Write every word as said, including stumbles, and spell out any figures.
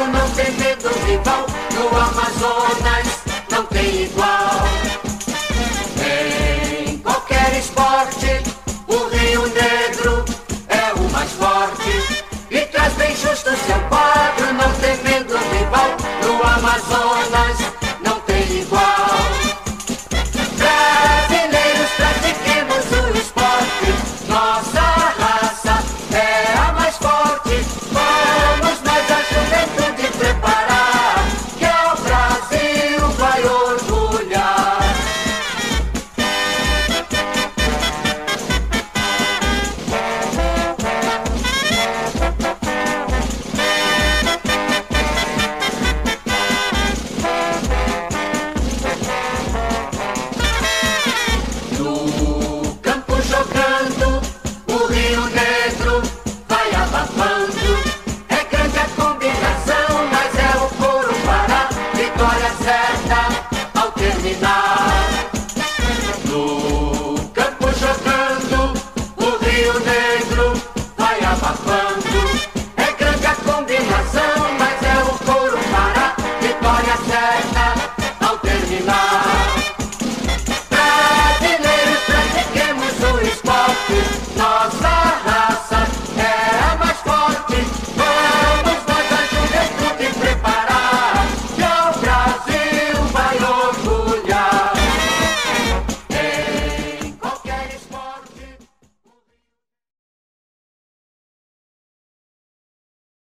não tem medo rival, no Amazonas não tem igual. Em qualquer esporte, o Rio Negro é o mais forte e traz bem justo seu quadro, não tem medo rival, no Amazonas não tem igual. Brasileiros, pratiquemos o esporte, nossa raça é a mais forte. Vamos nós a juventude preparar, que é o Brasil vai orgulhar. No campo jogando, o Rio Negro vai abafando. É grande a combinação, mas é o Corumbara, vitória certa ao terminar. No campo jogando, o Rio Negro